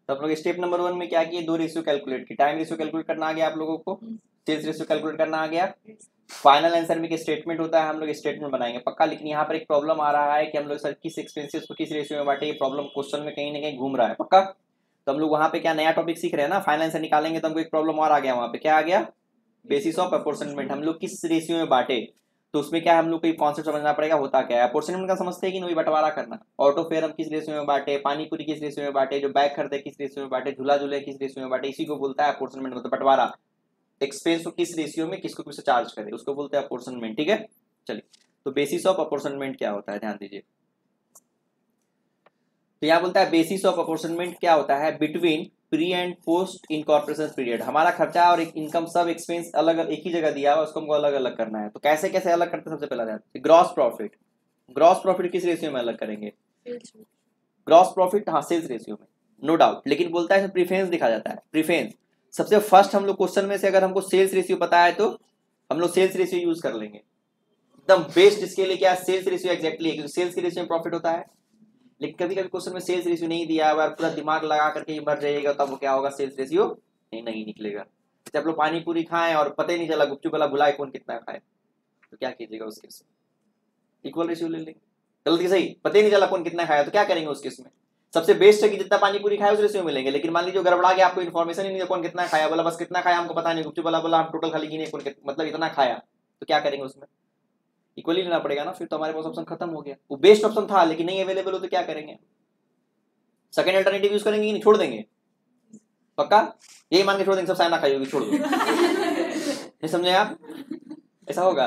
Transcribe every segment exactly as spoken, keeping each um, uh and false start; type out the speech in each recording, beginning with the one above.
तो हम लोग स्टेप नंबर वन में क्या किए, दो रेशियो कैलकुलेट की, टाइम रेशियो कैलकुलेट करना आ गया आप लोगों को, सेल्स रेशियो कैलकुलेट करना आ गया। फाइनल आंसर में एक स्टेटमेंट होता है, हम लोग स्टेटमेंट बनाएंगे पक्का। लेकिन यहाँ पर एक प्रॉब्लम आ रहा है कि हम लोग सर किस एक्सपेंसेस को किस रेशियो में बांटे, ये प्रॉब्लम क्वेश्चन में कहीं ना कहीं घूम रहा है पक्का। तो हम लोग वहाँ पे क्या नया टॉपिक सीख रहे हैं ना, फाइनल आंसर निकालेंगे तो हमको एक प्रॉब्लम और आ गया, वहाँ पे क्या आ गया, बेसिस ऑफ अपॉर्चनमेंट, हम लोग किस रेशियो में बांटे। तो उसमें क्या हम लोग को कॉन्सेप्ट समझना पड़ेगा होता क्या है। अपॉर्चनमेंट का समझते हैं कि नहीं, बंटवारा करना। ऑटो फेयर हम किस रेशियो में बांटे, पानी पूरी किस रेशियो में बांटे, जो बैग खरीदे किस रेशियो में बांटे, झूला झूले किस रेशियो में बांटे, इसी को बोलता है अपॉर्चनमेंट, मतलब बंटवारा। एक्सपेंस को किस रेशियो में किसको किससे चार्ज करे, उसको बोलते हैं अपॉर्चनमेंट। ठीक है, चलिए। तो बेसिस ऑफ अपॉर्चनमेंट क्या होता है, ध्यान दीजिए। तो यहाँ बोलता है बेसिस ऑफ अपॉर्चनमेंट क्या होता है, between pre and post incorporation period. हमारा खर्चा और इनकम सब एक्सपेंस अलग अलग एक ही जगह दिया हुआ, उसको हमको अलग अलग करना है। तो कैसे कैसे अलग करते हैं, सबसे पहला ध्यान, ग्रॉस प्रॉफिट। ग्रॉस प्रॉफिट किस रेशियो में अलग करेंगे, ग्रॉस प्रॉफिट, हाँ सेल्स रेशियो में, नो डाउट। लेकिन बोलता है प्रीफरेंस दिखा जाता है, प्रीफरेंस सबसे फर्स्ट हम लोग क्वेश्चन में से अगर हमको सेल्स रेशियो पता है तो हम लोग सेल्स रेशियो यूज कर लेंगे। एकदम बेस्ट इसके लिए क्या, सेल्स रेशियो एक्जैक्टली है, क्योंकि सेल्स के रेशियो में प्रॉफिट होता है। लेकिन कभी कभी क्वेश्चन में सेल्स रेशियो नहीं दिया हुआ, पूरा दिमाग लगा करके ही भर जाइएगा, तब वो क्या होगा, सेल्स रेशियो नहीं नहीं निकलेगा। जब लोग पानी पूरी खाएं और पता ही नहीं चला, गुपचुप वाला भुलाए कौन कितना खाए, तो क्या कीजिएगा उस केस में, इक्वल रेशियो ले लेंगे। गलत की सही, पता ही नहीं चला कौन कितना खाया, तो क्या करेंगे उस केस में, सबसे बेस्ट है कि जितना पानी पूरी खाया उस रेशियो में लेंगे। लेकिन मान लीजिए गड़बड़ा गया, आपको इन्फॉर्मेशन ही नहीं कौन कितना खाया, बोला बस कितना खाया हमको पता नहीं, गुपचुप वाला बोला हम टोटल खाली गिने कौन मतलब इतना खाया, तो क्या करेंगे उसमें, इक्वली लेना पड़ेगा ना। फिर तो हमारे पास ऑप्शन खत्म हो गया, वो बेस्ट ऑप्शन था लेकिन नहीं अवेलेबल हो तो क्या करेंगे, सेकंड अल्टरनेटिव यूज करेंगे कि नहीं, छोड़ देंगे पक्का, यही मान के छोड़ देंगे सब साइना खाई होगी, छोड़ दो। नहीं समझे आप, ऐसा होगा,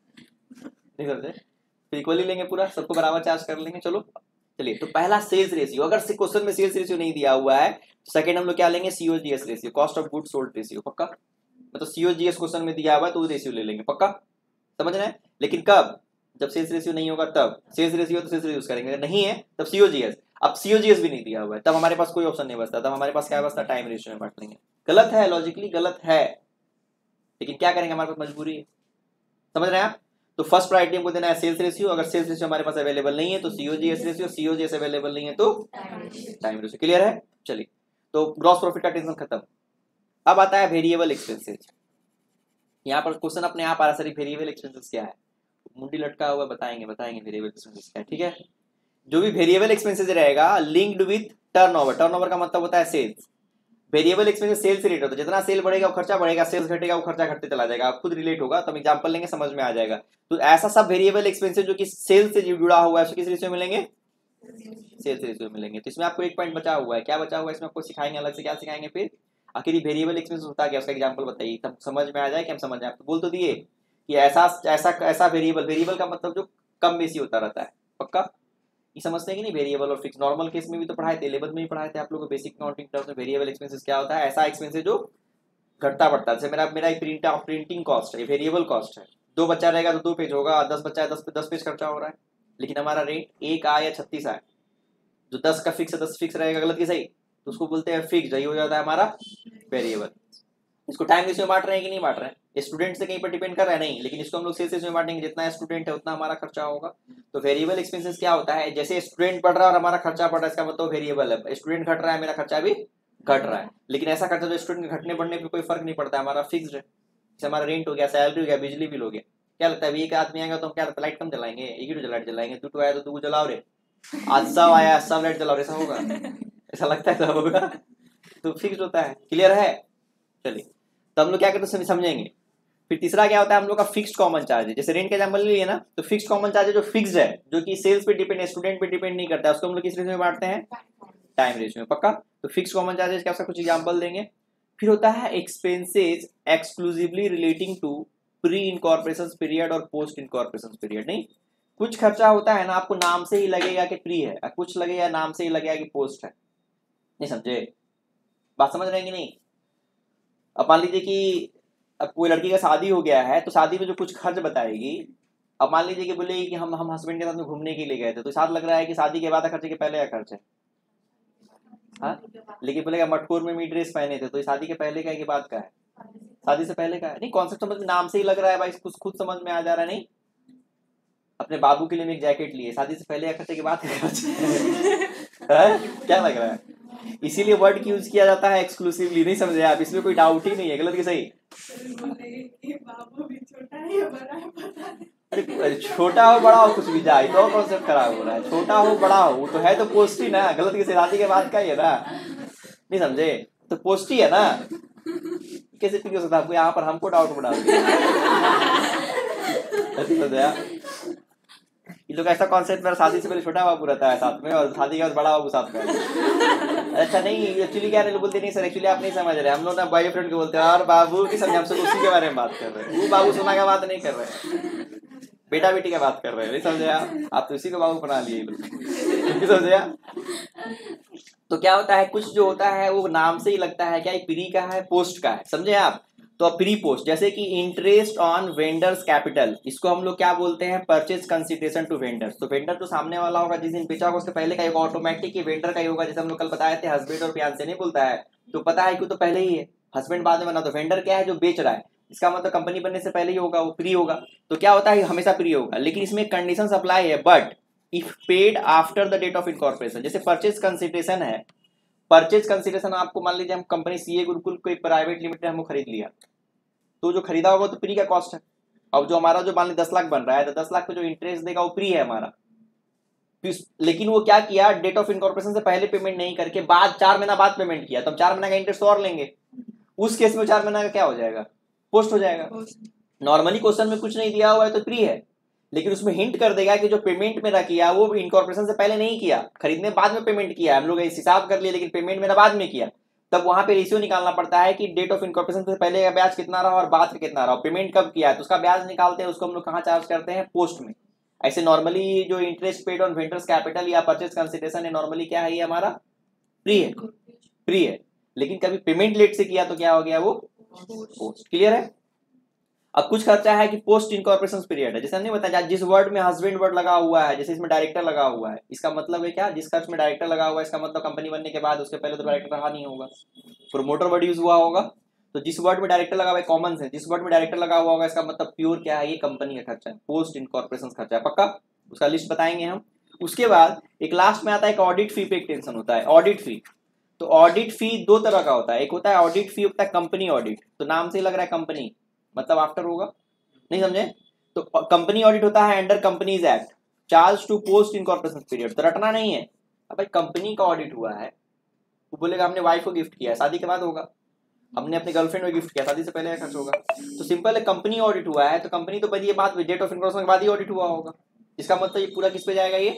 नहीं समझे, फिर इक्वली लेंगे, पूरा सबको बराबर चार्ज कर लेंगे। चलो चलिए, तो पहला सेल्स रेशियो, अगर क्वेश्चन में सेल्स रेशियो नहीं दिया हुआ है तो सेकंड हम लोग क्या लेंगे, COGS ratio, cost of good sold ratio पक्का। मतलब सीओजीएस क्वेश्चन में दिया हुआ है तो रेशियो ले लेंगे पक्का, समझ रहे हैं। लेकिन कब, जब सेल्स रेशियो नहीं होगा तब, सेल्स रेशियो तो सेल्स रेशियो यूज करेंगे, नहीं है तब सीओजीएस। अब सीओजीएस भी नहीं दिया हुआ है तब हमारे पास कोई ऑप्शन नहीं बचता, तब हमारे पास क्या बचता, टाइम रेशियो में बांट लेंगे। गलत है, लॉजिकली गलत है, लेकिन क्या करेंगे, हमारे पास मजबूरी है, समझ रहे हैं आप। तो फर्स्ट प्रायोरिटी हमको देना है सेल्स रेशियो, अगर सेल्स रेशियो हमारे पास अवेलेबल नहीं है तो सीओजीएस रेशियो, सीओजीएस अवेलेबल नहीं है तो टाइम रेशियो। क्लियर है, चलिए। तो ग्रॉस प्रॉफिट का टेंशन खत्म। अब आता है वेरिएबल एक्सपेंसेस। यहाँ पर क्वेश्चन अपने आप आ रहा, सर वेरिएबल एक्सपेंसेस क्या है, मुंडी लटका हुआ, बताएंगे बताएंगे वेरिएबल एक्सपेंसेस क्या है। ठीक है, जो भी वेरिएबल एक्सपेंसेस रहेगा लिंक्ड विद टर्नओवर, टर्नओवर का मतलब होता है सेल्स। वेरिएबल एक्सपेंसेस सेल्स से रिलेटेड होता है, जितना सेल बढ़ेगा वो खर्चा बढ़ेगा, सेल्स घटेगा वो खर्चा घटते चला जाएगा, आप खुद रिलेट होगा, तो हम एग्जांपल लेंगे समझ में आ जाएगा। तो ऐसा सब वेरिएबल एक्सपेंसेस जो कि सेल्स से जुड़ा हुआ है, उसको किस रेशियो में मिलेंगे, सेल्स रेशियो में मिलेंगे। तो इसमें आपको एक पॉइंट बचा हुआ है, क्या बचा हुआ है इसमें आपको सिखाएंगे अलग से, क्या सिखाएंगे फिर, आखिर वेरिएबल एक्सपेंसेस होता क्या, उसका एग्जांपल बताइए, तब समझ में आ जाए कि हम समझ जाए। तो बोल तो दिए कि ऐसा ऐसा ऐसा वेरिएबल, वेरिएबल का मतलब जो कम बेसी होता रहता है पक्का, ये समझते हैं कि नहीं, वेरिएबल और फिक्स। नॉर्मल केस में भी तो पढ़ाए थे, इलेवंथ में भी पढ़ाए थे आप लोगों को बेसिक अकाउंटिंग टर्म्स में। वेरिएबल एक्सपेंसेस क्या होता है, ऐसा एक्सपेंसेस जो घटता बढ़ता है। जैसे मेरा मेरा एक प्रिंट प्रिंटिंग कॉस्ट है, वेरिएबल कॉस्ट है, दो बच्चा रहेगा तो दो पेज होगा, दस बच्चा है दस दस पेज खर्चा हो रहा है, लेकिन हमारा रेट एक आए या छत्तीस आए, जो दस का फिक्स है दस फिक्स रहेगा, गलत की सही, तो उसको बोलते हैं फिक्स, यही हो जाता है हमारा वेरिएबल। इसको टाइम रेशियो में बांट रहे हैं कि नहीं बांट रहे हैं, स्टूडेंट से कहीं पर डिपेंड कर रहा है नहीं, लेकिन इसको हम लोग सेल्स रेशियो में बांटेंगे, जितना स्टूडेंट है उतना हमारा खर्चा होगा। तो वेरिएबल एक्सपेंसेस क्या होता है, जैसे स्टूडेंट बढ़ रहा है और हमारा खर्चा बढ़ रहा है, इसका मतलब वेरिएबल है, स्टूडेंट घट रहा है मेरा खर्चा भी घट रहा है। लेकिन ऐसा खर्चा जो स्टूडेंट के घटने बढ़ने पर कोई फर्क नहीं पड़ता है, हमारा फिक्स्ड है। जैसे हमारा रेंट हो गया, सैलरी हो गया, बिजली बिल हो गया, क्या लगता है एक आदमी आएगा तो हम क्या लाइट कम जलाएंगे, एक ही लाइट जलाएंगे, तू तो आया तो तू जलाओ रे, आज सब आया सब लाइट जलाओ, ऐसा होगा, ऐसा लगता है सब होगा, तो फिक्स्ड होता है। क्लियर है, चलिए। तो हम लोग क्या करते हैं समझेंगे। फिर तीसरा क्या होता है हम लोग का फिक्स्ड कॉमन चार्ज है, जैसे रेंट का एग्जांपल लिए ना, तो फिक्स्ड कॉमन चार्ज है जो फिक्स्ड है, जो कि सेल्स पे डिपेंड है, स्टूडेंट पे डिपेंड नहीं करता है, उसको हम लोग किस रेशियो में बांटते हैं, टाइम रेशियो में पक्का। तो फिक्स्ड कॉमन चार्जेस का कुछ एग्जांपल देंगे। फिर होता है expenses exclusively relating to pre incorporation period और पोस्ट इनकॉर्पोरेशन पीरियड। नहीं, कुछ खर्चा होता है ना आपको नाम से ही लगेगा कि प्री है, कुछ लगेगा नाम से ही लगेगा कि पोस्ट है, नहीं समझे, बात समझ रहे हैं कि नहीं। अब मान लीजिए कि अब कोई लड़की का शादी हो गया है, तो शादी में जो कुछ खर्च बताएगी, अब मान लीजिए कि बोलेगी कि हम हम हस्बैंड के साथ में घूमने के लिए गए थे, तो साथ लग रहा है कि शादी के बाद खर्चे के पहले का खर्च है, हाँ, लेकिन बोलेगा मटकोर में मी ड्रेस पहने थे, तो शादी के पहले का है कि बाद का है, शादी से पहले का है। नहीं, कॉन्सेप्ट समझ, नाम से ही लग रहा है भाई, कुछ खुद समझ में आ जा रहा है। नहीं, अपने बाबू के लिए मैं एक जैकेट लिए, शादी से पहले या खर्चे के बाद का खर्च क्या लग रहा है, इसीलिए वर्ड की यूज किया जाता है एक्सक्लूसिवली, नहीं समझे आप, इसमें कोई डाउट ही नहीं है, गलत कि सही। अरे छोटा हो बड़ा हो कुछ भी जाए तो कॉन्सेप्ट खराब हो रहा है, छोटा हो बड़ा हो वो तो है तो पोस्ट ही ना, गलत की शादी के बाद का ही है ना, नहीं समझे, तो पोस्ट ही है ना, कैसे ठीक हो सकता है आपको यहाँ पर हमको डाउट बढ़ा दिया। ये लोग ऐसा कॉन्सेप्ट मेरा शादी से पहले छोटा बाबू रहता है साथ में और शादी के बाद बड़ा बाबू साथ में। अच्छा नहीं, एक्चुअली क्या है बोलते नहीं सर, एक्चुअली आप नहीं समझ रहे, हम लोग ना बॉयफ्रेंड को बोलते हैं और बाबू की समझ, हम सब उसी के बारे में बात कर रहे हैं, वो बाबू सोना का बात नहीं कर रहे, बेटा बेटी का बात कर रहे हैं, नहीं समझे आप आप तो इसी को बाबू बना लिए लोग, समझे आप। तो क्या होता है, कुछ जो होता है वो नाम से ही लगता है क्या प्री का है पोस्ट का है, समझे आप। तो अब प्री पोस्ट जैसे कि इंटरेस्ट ऑन वेंडर्स कैपिटल, इसको हम लोग क्या बोलते हैं, परचेज कंसिडरेशन टू वेंडर्स। तो वेंडर जो सामने वाला होगा जिस दिन बेचा होगा उसके पहले का ऑटोमेटिक वेंडर का ही होगा, जैसे हम लोग कल बताए थे हस्बैंड और फियांसे नहीं बोलता है, तो पता है कि तो पहले ही है, हस्बैंड बाद में बना, तो वेंडर क्या है जो बेच रहा है, इसका मतलब कंपनी बनने से पहले ही होगा, वो प्री होगा। तो क्या होता है हमेशा प्री होगा, लेकिन इसमें कंडीशन अप्लाई है, but if paid after the date of incorporation. जैसे परचेज कंसिडरेशन है, परचेज कंसिडरेशन आपको मान लीजिए हम कंपनी सीए गुरुकुल को एक प्राइवेट लिमिटेड हमको खरीद लिया, तो जो खरीदा होगा तो प्री का कॉस्ट है। अब जो हमारा जो मान लीजिए दस लाख बन रहा है, तो दस लाख पे जो इंटरेस्ट देगा वो प्री है हमारा, लेकिन वो क्या किया, डेट ऑफ इनकॉर्पोरेशन से पहले पेमेंट नहीं करके बाद चार महीना बाद पेमेंट किया, तो हम चार महीना का इंटरेस्ट और लेंगे, उस केस में चार महीना का क्या हो जाएगा, पोस्ट हो जाएगा। नॉर्मली क्वेश्चन में कुछ नहीं दिया हुआ है तो प्री है, लेकिन उसमें हिंट कर देगा कि जो पेमेंट मेरा किया वो इनकॉर्पोरेशन से पहले नहीं किया, खरीदने बाद में पेमेंट किया, हम लोग इस हिसाब कर लिए, लेकिन पेमेंट मेरा बाद में किया, तब वहां पे रेशियो निकालना पड़ता है कि डेट ऑफ इनकॉर्पोरेशन से पहले का ब्याज कितना रहा और बाद में कितना रहा, पेमेंट कब किया है, तो उसका ब्याज निकालते हैं, उसको हम लोग कहाँ चार्ज करते हैं, पोस्ट में। ऐसे नॉर्मली जो interest paid on vendors capital या परचेज कंसिडरेशन है, नॉर्मली क्या है, ये हमारा प्री है, प्री है, लेकिन कभी पेमेंट लेट से किया तो क्या हो गया, वो पोस्ट। क्लियर है। अब कुछ खर्चा है कि पोस्ट इनकॉर्पोरेशन पीरियड है, जैसे हमने बताया जिस वर्ड में हस्बैंड वर्ड लगा हुआ है, जैसे इसमें डायरेक्टर लगा हुआ है, इसका मतलब है क्या, जिस खर्च में डायरेक्टर लगा हुआ है इसका मतलब कंपनी बनने के बाद, उसके पहले तो डायरेक्टर रहा नहीं होगा, प्रोमोटर वर्ड यूज हुआ होगा, तो जिस वर्ड में डायरेक्टर लगा हुआ है कॉमन है, जिस वर्ड में डायरेक्टर लगा हुआ होगा इसका मतलब प्योर क्या है, ये कंपनी का खर्चा है, पोस्ट इनकॉर्पोरेशन खर्चा है, पक्का उसका लिस्ट बताएंगे हम। उसके बाद एक लास्ट में आता है एक ऑडिट फी पे एक टेंशन होता है, ऑडिट फी। तो ऑडिट फी दो तरह का होता है, एक होता है ऑडिट फी होता है कंपनी ऑडिट, तो नाम से ही लग रहा है कंपनी मतलब आफ्टर होगा, नहीं समझे, तो कंपनी ऑडिट होता है under companies act, charge to post incorporation period, तो रटना नहीं है। अब भाई कंपनी का ऑडिट हुआ है, वो बोलेगा हमने वाइफ को गिफ्ट किया, शादी के बाद होगा, हमने अपने गर्लफ्रेंड को गिफ्ट किया, शादी से पहले खर्च होगा, तो सिंपल है कंपनी ऑडिट हुआ है, तो कंपनी तो पहले ये बात डेट ऑफ इनकॉर्पोरेशन के बाद ही ऑडिट हुआ होगा, इसका मतलब ये पूरा किस पे जाएगा, ये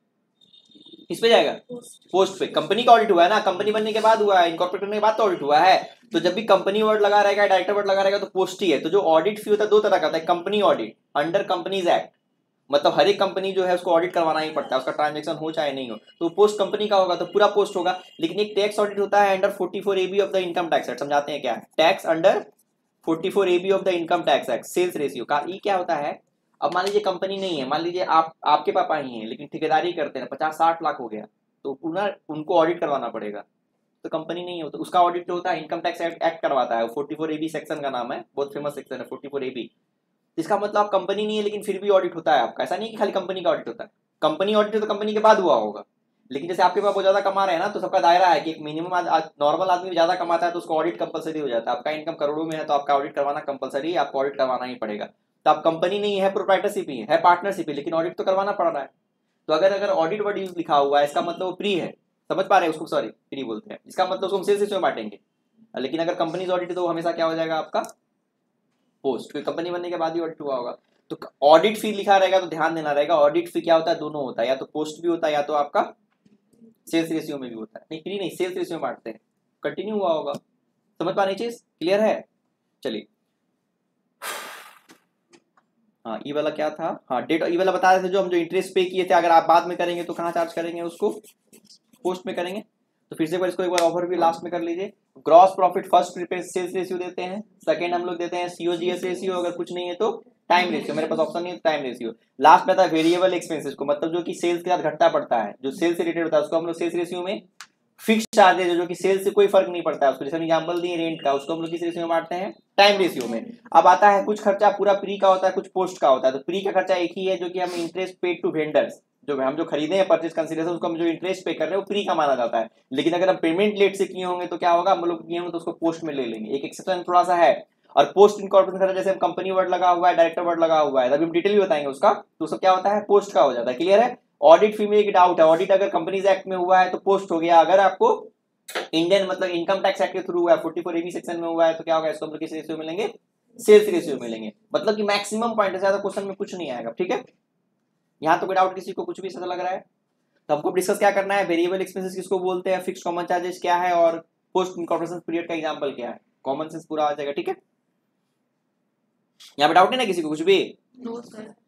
किस पे जाएगा, पोस्ट पे। कंपनी का ऑडिट हुआ है ना, कंपनी बनने के बाद हुआ है, इनकॉर्पोरेट करने के बाद तो ऑडिट हुआ है, तो जब भी कंपनी वर्ड लगा रहेगा, डायरेक्टर वर्ड लगा रहेगा तो पोस्ट ही है। तो जो ऑडिट फी होता है दो तरह का होता है, company audit under companies act, मतलब हर एक कंपनी जो है उसको ऑडिट करवाना ही पड़ता है, उसका ट्रांजेक्शन हो चाहे नहीं हो, तो पोस्ट कंपनी का होगा तो पूरा पोस्ट होगा। लेकिन एक टैक्स ऑडिट होता है under forty four A B of the income tax act, समझाते हैं क्या है tax under forty four A B of the income tax act, sales ratio का। ये क्या होता है, अब मान लीजिए कंपनी नहीं है, मान लीजिए आप आपके पापा ही हैं लेकिन ठेकेदारी करते हैं, पचास साठ लाख हो गया, तो उन्हें उनको ऑडिट करवाना पड़ेगा, तो कंपनी नहीं हो तो उसका ऑडिट होता है इनकम टैक्स एक्ट करवाता है, forty four A B section का नाम है, बहुत फेमस सेक्शन है फोर्टी फोर ए बी। इसका मतलब आप कंपनी नहीं है लेकिन फिर भी ऑडिट होता है आपका, ऐसा नहीं कि खाली कंपनी का ऑडिट होता है, कंपनी ऑडिट तो कंपनी के बाद हुआ होगा, लेकिन जैसे आपके पास बहुत ज्यादा कमा रहे हैं ना, तो सबका दायरा है कि एक मिनिमम नॉर्मल आदमी ज्यादा कमाता है तो उसको ऑडिट कंपलसरी हो जाता है, आपका इनकम करोड़ों में है तो आपका ऑडिट करवाना कंपलसरी है, आपको ऑडिट करवाना ही पड़ेगा। तो आप कंपनी नहीं है, प्रोप्राइटरशिप ही है, पार्टनरशिप है, लेकिन ऑडिट तो करवाना पड़ रहा है। तो अगर अगर ऑडिट वर्ड यूज लिखा हुआ है इसका मतलब वो प्री है, समझ पा रहे हैं उसको, सॉरी प्री बोलते हैं, इसका मतलब उसको हम सेल्स में बांटेंगे, लेकिन अगर कंपनी ऑडिट तो हमेशा क्या हो जाएगा आपका पोस्ट, क्योंकि कंपनी बनने के बाद ही ऑडिट हुआ होगा। तो ऑडिट फी लिखा रहेगा तो ध्यान देना रहेगा, ऑडिट फी क्या होता है, दोनों होता है, या तो पोस्ट भी होता है या तो आपका सेल्स रेशियो में भी होता है, नहीं प्री नहीं सेल्स रेशियो में बांटते हैं, कंटिन्यू हुआ होगा, समझ पा रही चीज, क्लियर है। चलिए हाँ ई वाला क्या था, हाँ डेट ई वाला बता रहे थे जो हम जो इंटरेस्ट पे किए थे, अगर आप बाद में करेंगे तो कहाँ चार्ज करेंगे, उसको पोस्ट में करेंगे। तो फिर से एक बार इसको एक बार ओवरव्यू लास्ट में कर लीजिए। Gross profit first prepaid sales ratio देते हैं, सेकंड हम लोग देते हैं सीओजीएस रेशियो, अगर कुछ नहीं है तो टाइम रेशियो, मेरे पास ऑप्शन नहीं है टाइम रेशियो। लास्ट में आता है वेरिएबल एक्सपेंसेस को, मतलब जो कि सेल्स के साथ घटता पड़ता है, जो सेल्स से रिलेटेड होता है उसको हम लोग सेल्स रेशियो में, फिक्स चार्जेज जो कि सेल्स से कोई फर्क नहीं पड़ता है उसको, जैसे एग्जांपल दिए रेंट का, उसको हम लोग किस रेशियो में बांटते हैं, टाइम रेशियो में। अब आता है कुछ खर्चा पूरा प्री का होता है, कुछ पोस्ट का होता है। तो प्री का खर्चा एक ही है जो कि हम इंटरेस्ट पेड टू वेंडर्स, जो हम जो खरीदे हैं परचेज कंसीडरेशन, उसको हम जो इंटरेस्ट पे कर रहे हैं वो प्री का माना जाता है। लेकिन अगर हम पेमेंट लेट से किए होंगे तो क्या होगा, हम लोग किए होंगे तो उसको पोस्ट में ले लेंगे। एक एक्सेप्शन थोड़ा सा है। और पोस्ट इनकॉर्पोरेशन खर्चा, जैसे कंपनी वर्ड लगा हुआ है, डायरेक्टर वर्ड लगा हुआ है, अभी हम डिटेल भी बताएंगे उसका, तो उसका क्या होता है, पोस्ट का हो जाता है। क्लियर है। ऑडिट फी में एक डाउट है, ऑडिट अगर कंपनीज एक्ट में हुआ है तो पोस्ट हो गया, अगर आपको इंडियन मतलब इनकम टैक्स एक्ट के थ्रू हुआ है, forty four A B section में हुआ है, तो क्या होगा, इसको हम लोग किस रेशियो मिलेंगे, सेल्स रेशियो मिलेंगे। मतलब कि मैक्सिमम पॉइंट है, ज्यादा क्वेश्चन में कुछ नहीं आएगा। ठीक है, यहाँ तो कोई डाउट किसी को, कुछ भी ऐसा लग रहा है? तो हमको डिस्कस क्या करना है, वेरिएबल एक्सपेंसेस किसको बोलते हैं, फिक्स्ड कॉमन चार्जेस क्या है, और पोस्ट इनकॉर्पोरेशन पीरियड का एग्जांपल क्या है। कॉमन सेंस पूरा आ जाएगा। ठीक है, यहाँ पे डाउट नहीं ना किसी को कुछ भी? No sir.